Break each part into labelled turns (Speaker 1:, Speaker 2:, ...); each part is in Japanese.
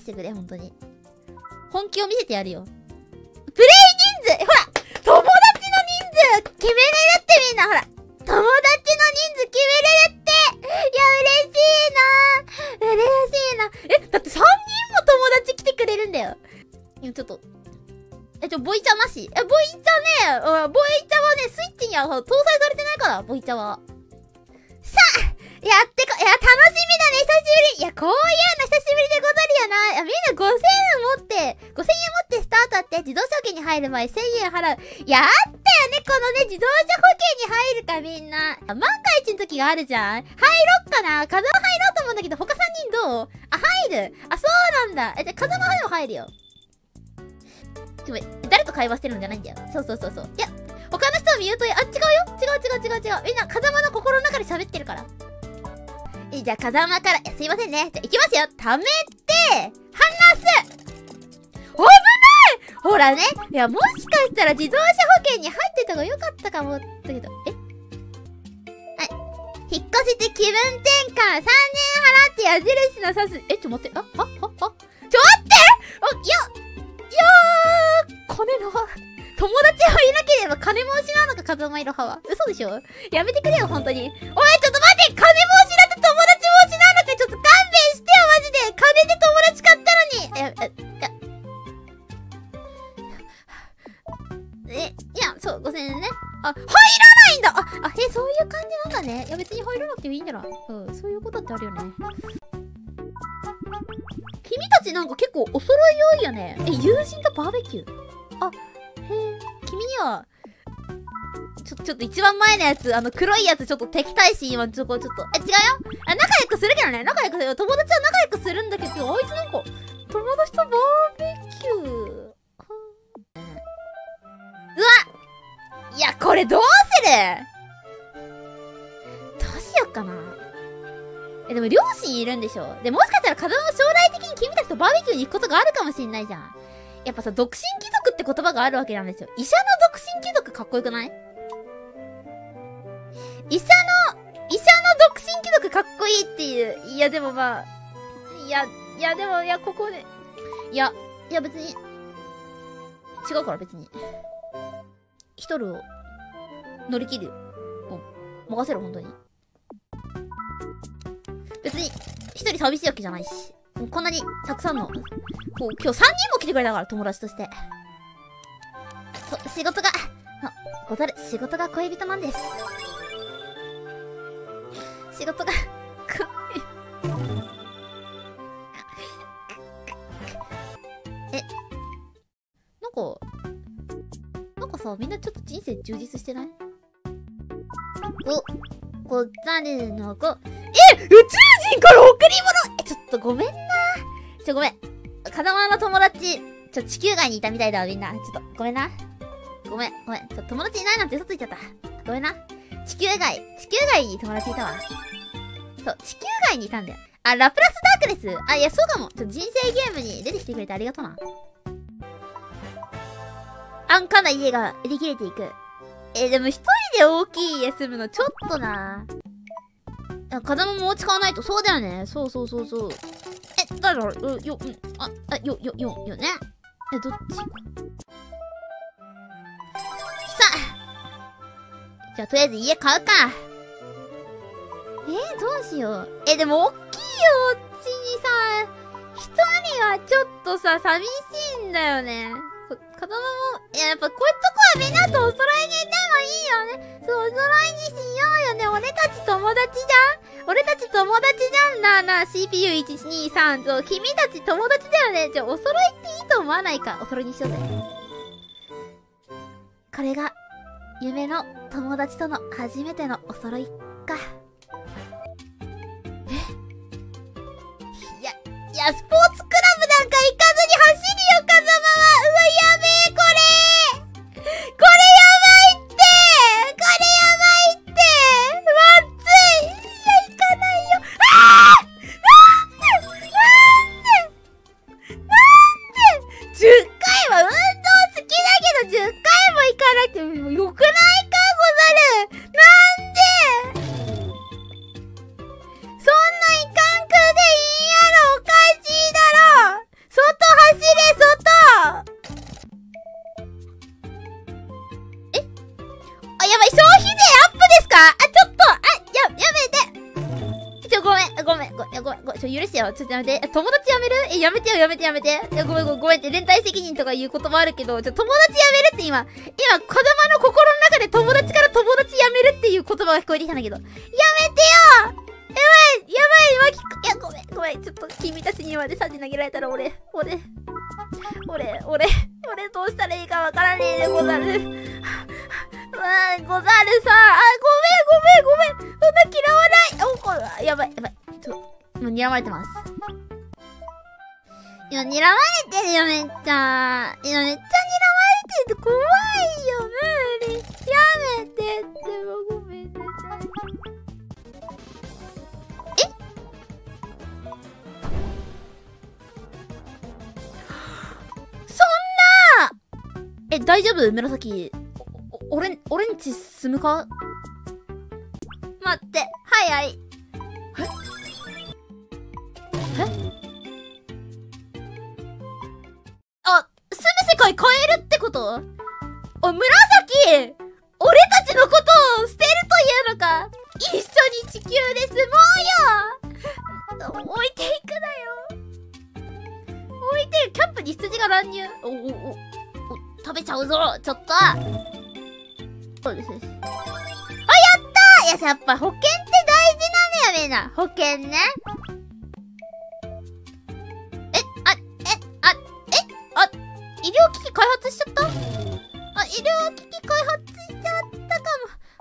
Speaker 1: ててくれ、ほんとに。本気を見せてやるよ。プレイ人数ほら友達の人数決めれるってみんなほら友達の人数決めれるっていや、嬉しいな。だって3人も友達来てくれるんだよ。いや、ちょっと。ボイチャなし。ボイチャね、ボイチャはね、スイッチには搭載されてないから、ボイチャは。さあやってこ、いや、楽しみだね、久しぶり。いや、こういうの久しぶりでござるよな。いや、みんな5000円持って、5000円持ってスタートって自動車保険に入る前1000円払う。やったよね、このね、自動車保険に入るか、みんな。万が一の時があるじゃん。入ろっかな。風間入ろうと思うんだけど、他3人どう？入る。そうなんだ。じゃあ、風間でも入るよ。誰と会話してるんじゃないんだよ。そう。いや、他の人を見ると、違うよ。違う。みんな、風間の心の中で喋ってるから。じゃあ、風間から、すいませんね。じゃあ、行きますよ。貯めて、離す！危ない！ほらね。いや、もしかしたら自動車保険に入ってた方がよかったかも。だけど、はい。引っ越して気分転換、3年払って矢印の指す。ちょ、待って。ちょ、待って金の、友達がいなければ金も失うのか、風間いろはは。嘘でしょ？やめてくれよ、ほんとに。おい、ちょっと待って！金も失って友達も失うのか、ちょっと勘弁してよ、マジで！金で友達買ったのに！いや、そう、5000円ね。入らないんだ！そういう感じなんだね。いや、別に入らなくてもいいんだな。そういうことってあるよね。君たちなんか結構お揃い多いよね。友人とバーベキュー。君には、ちょっと一番前のやつ、黒いやつちょっと敵対心今、違うよ。仲良くするけどね。友達は仲良くするんだけど、あいつなんか、友達とバーベキュー。うわ！いや、これどうする？どうしよっかな。でも両親いるんでしょ？で、もしかしたら風間も将来的に君たちとバーベキューに行くことがあるかもしんないじゃん。やっぱさ、独身貴族って言葉があるわけなんですよ。医者の独身貴族かっこよくない？医者の独身貴族かっこいいっていう。いや、でもまあ、でも、ここで。いや、別に。違うから別に。一人を乗り切る。任せろ、本当に。別に、一人寂しいわけじゃないし。こんなにたくさんの、今日3人も来てくれたから、友達として。仕事が、仕事が恋人なんです。仕事が、なんかさ、みんなちょっと人生充実してない？宇宙人から贈り物！ちょっとごめんな。ごめん。風間の友達、地球外にいたみたいだわ、みんな。ごめんな。ごめん。友達いないなんて嘘ついちゃった。ごめんな。地球外に友達いたわ。そう、地球外にいたんだよ。ラプラスダークネス。いや、そうかも。人生ゲームに出てきてくれてありがとうな。安価な家が売り切れていく。でも一人で大きい家住むのちょっとな。風間もお家買わないと。そうだよね。そう。だから、よね。どっち？さあ。じゃあ、とりあえず家買うか。どうしよう。でも、大きいお家にさ、一人はちょっとさ、寂しいんだよね。風間も、やっぱこういうとこはみんなとお揃いにいてもいいよね。そう、お揃いにしようよね。俺たち友達じゃん。なあ、CPU123。そう、君たち友達だよね。じゃあ、お揃いっていいと思わないか。お揃いにしようぜ。これが、夢の友達との初めてのお揃いか。いや、スポーツクラブなんか行かずに走るよ、風間は。うわ、やべえ、これやばいって。まずい。いや、行かないよ。なんで ?10 回は運動好きだけど10回も行かなくてもよくないか、ござる。なんでそんないかんくでいいやろ。おかしいだしてよ。ちょっとやめて。友達やめる？やめてよ、やめて、やめて。いや、ごめんって、連帯責任とかいう言葉あるけど、友達やめるって今、風間の心の中で友達から友達やめるっていう言葉が聞こえてきたんだけど。やめてよ！やばい、いや、ごめん。ちょっと、君たちにまでサジ投げられたら俺、どうしたらいいかわからねえでござる。ござるさ、ごめん。そんな嫌わない。やばい。今睨まれてます。今睨まれてるよ、めっちゃ。今めっちゃ睨まれてると怖いよ、無理。やめてって、ごめんなさい。大丈夫？紫。俺んち住むか？待って。はい。あ、住む世界変えるってこと？紫！俺たちのことを捨てるというのか？一緒に地球で住もうよ！置いていくなよ。キャンプに羊が乱入。食べちゃうぞちょっとそうです。あ、やったー！やっぱ保険って大事なのよ、みんな。保険ね。医療機器開発しちゃった？医療機器開発しちゃったか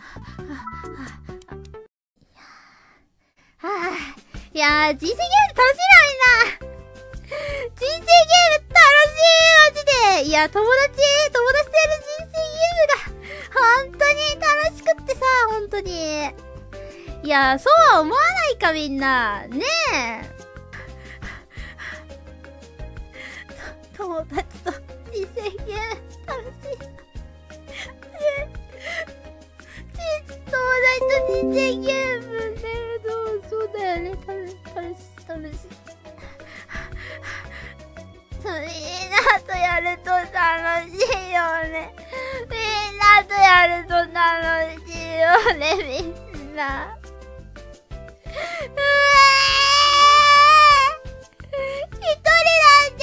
Speaker 1: も。いやー、人生ゲーム楽しいな、みんな。人生ゲーム楽しい、マジで。いや、友達とやる人生ゲームが、本当に楽しくってさ、本当に。いや、そうは思わないか、みんな。ねえ。友達と人生ゲーム楽しい。友達と人生ゲームね、そうだよね。楽しい。みんなとやると楽しいよね。みんなとやると楽しいよね、みんな。一人なんて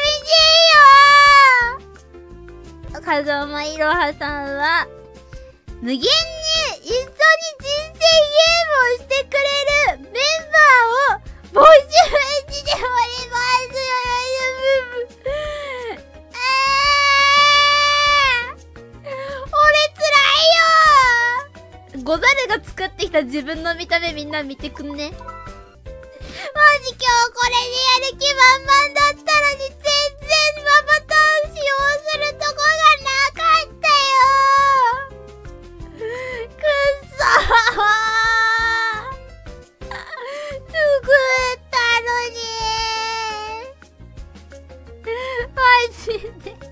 Speaker 1: 寂しいよ。風間いろはさんは無限に一緒に人生ゲームをしてくれるメンバーを募集しております。ござるが作ってきた自分の見た目みんな見てくんね。マジ今日これでやる気満々だったのに全然ママターン使用するとこがなかったよ。くっそー。作ったのに。マジで。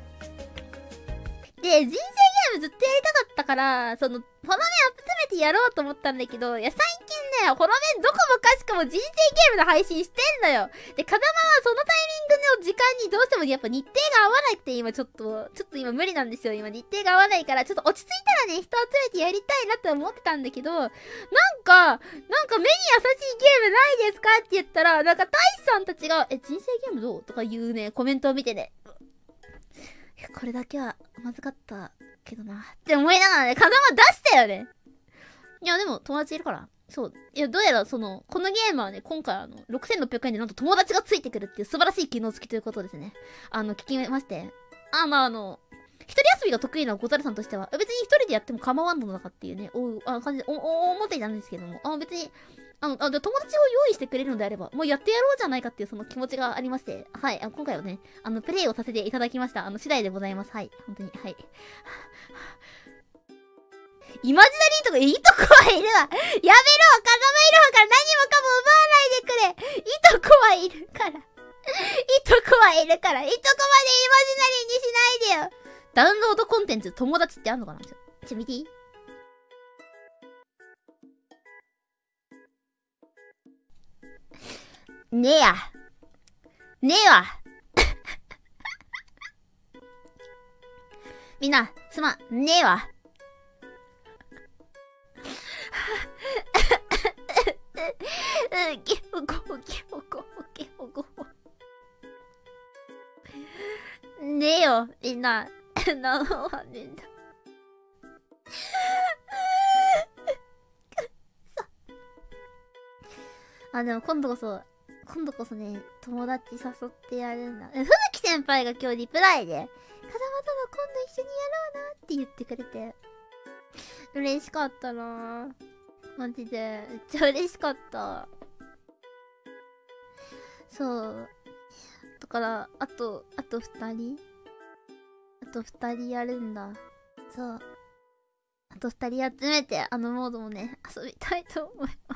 Speaker 1: で、人生ゲームずっとやりたかったから、フォロメン集めてやろうと思ったんだけど、いや、最近ね、フォロメンどこもかしかも人生ゲームの配信してんのよ。で、風間はそのタイミングの時間にどうしてもやっぱ日程が合わなくて、今ちょっと今無理なんですよ。今日程が合わないから、ちょっと落ち着いたらね、人集めてやりたいなって思ってたんだけど、なんか目に優しいゲームないですかって言ったら、大志さんたちが、人生ゲームどうとかいうね、コメントを見てね、これだけはまずかったけどなって思いながらね、風間出したよね。いや、でも友達いるから。そう。いや、どうやらこのゲームはね、今回6600円でなんと友達がついてくるっていう素晴らしい機能付きということですね。聞きまして。一人遊びが得意なござるさんとしては、別に一人でやっても構わんのだかっていうね、感じで、思っていたんですけども、別に、友達を用意してくれるのであれば、もうやってやろうじゃないかっていうその気持ちがありまして、はい、今回はね、プレイをさせていただきました。次第でございます。はい、本当に、はい。イマジナリーとか、いとこはいるわ。やめろ、風間いるわから何もかも奪わないでくれ。いとこはいるから。いとこまでイマジナリーにしないでよ。ダウンロードコンテンツ友達ってあんのかな？見ていい？ねえわ。みんな、すまん、ねえわ。 ねえよ、みんな。何もわねえんだ。あ、でも今度こそね、友達誘ってやるんだ。ふぶき先輩が今日リプライで、風間との今度一緒にやろうなって言ってくれて、嬉しかったなぁ。マジで、めっちゃ嬉しかった。そう。だから、あと2人やるんだ。そう。あと2人集めて、あのモードもね、遊びたいと思います。